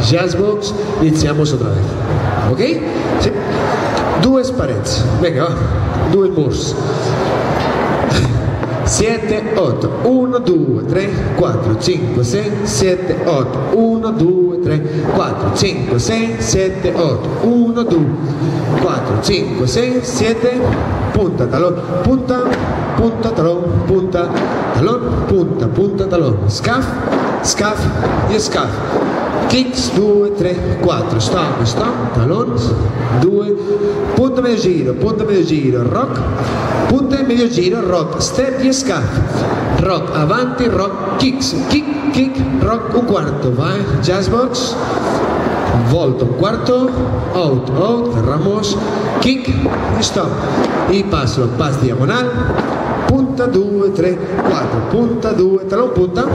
Jazzbox, iniziamo otra vez. Ok? Sì. Due parets. Venga, va. Due murs. 7, 8, 1, 2, 3, 4, 5, 6, 7, 8, 1, 2, 3, 4, 5, 6, 7, 8, 1, 2, 4, 5, 6, 7, punta, talón, punta, punta, talón, punta, talón, punta, punta, talón, scuff, scuff e scuff. Kicks 2, 3, 4, stomp, stomp, talon, 2, punta medio giro, rock, punta e medio giro, rock, step e scuff, rock, avanti, rock, kicks, kick, kick, rock, un quarto, vai, jazzbox, volto, un quarto, out, out, cerramos, kick e stop, y paso, pas diagonal, punta 2, 3, 4, punta 2, talon, punta,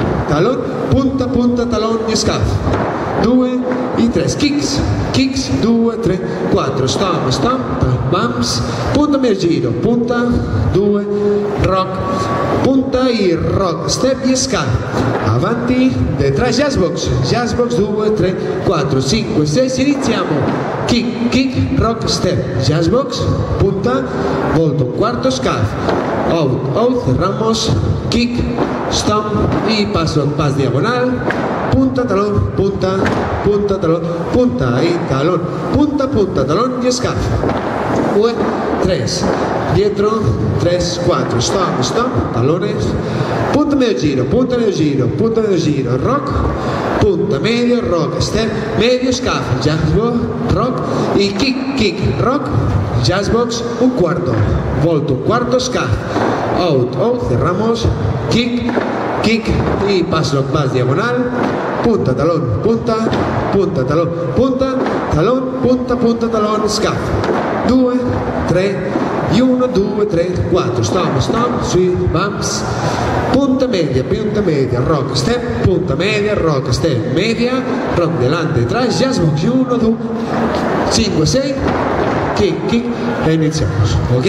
talon e scuff. 2 e 3, kicks, kicks, 2, 3, 4, stomp, stomp, bumps, punta medio giro, punta, 2, rock, punta e rock, step e scuff, avanti, detrás, jazzbox, jazzbox, 2, 3, 4, 5, 6, iniziamo, kick, kick, rock, step, jazzbox, punta, volto, un quarto, scuff, out, out, cerramos, kick, stomp y paso, pas diagonal, punta, talón, punta, punta, talón, punta y talón, punta, punta, talón y scuff. 2, 3, dietro, 3, 4, stop, stop, talones, punta medio giro, punta medio giro, punta medio giro, rock, punta medio, rock, step, medio, scuff, jazzbox, rock y kick, kick, rock, jazzbox, un quarto, volto, un quarto, scuff, out, out, cerramos, kick, kick y paso, pas diagonal, punta, talón, punta, punta, talón, punta, talón, punta, punta, talón, scuff, 2, 3, y 1, 2, 3, 4, stomp, stomp, sweep, bumps, punta media, rock, step, punta media, rock, step, media, rock, delante, detrás, jazzbox, 1, 2, 5, 6, kick, kick, e iniziamos, ok?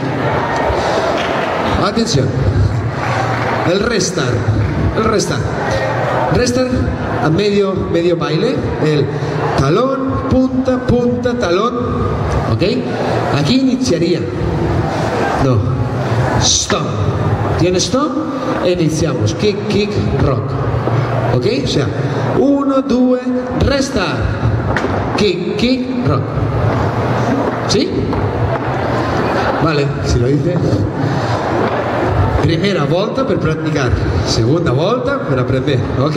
Atención, el restart, restart a medio baile, el talón, punta, punta, talón, ok, aquí iniciaría, no, stomp, tiene stomp, e iniziamos, kick, kick, rock, ok, o sea, 1, 2, restart, kick, kick, rock, ¿sí? Vale, si lo dice. Primera volta per praticar, segunda volta per aprender, ¿ok?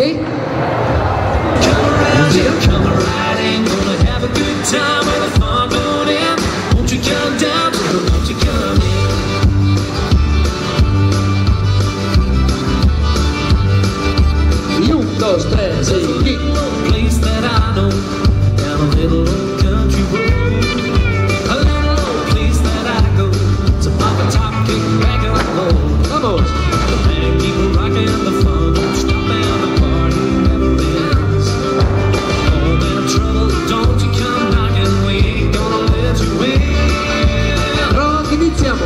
Y 1, 2, 3, y kick. Vamos. Rock, iniziamo.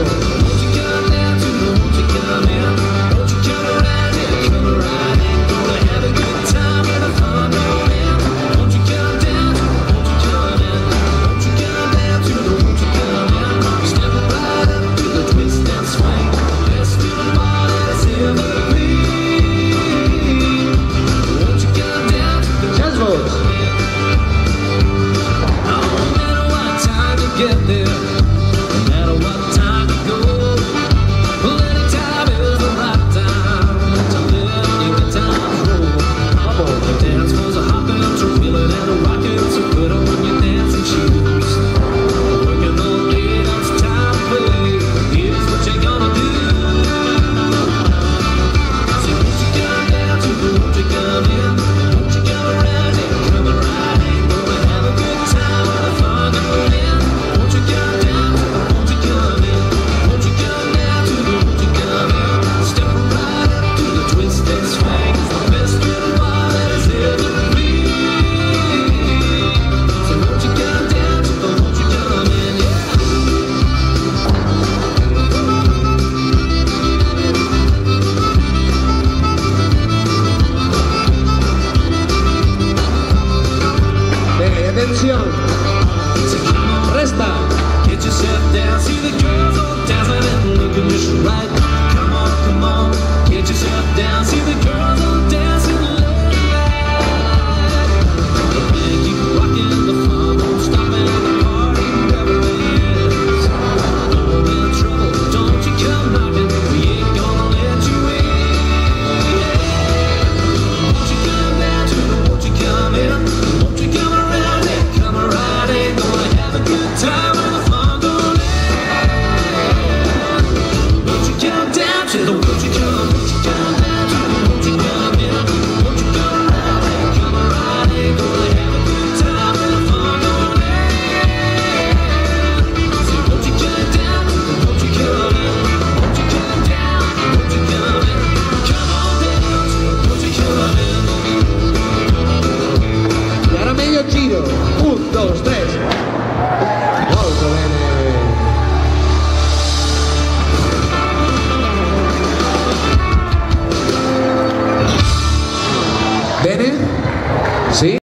Sì?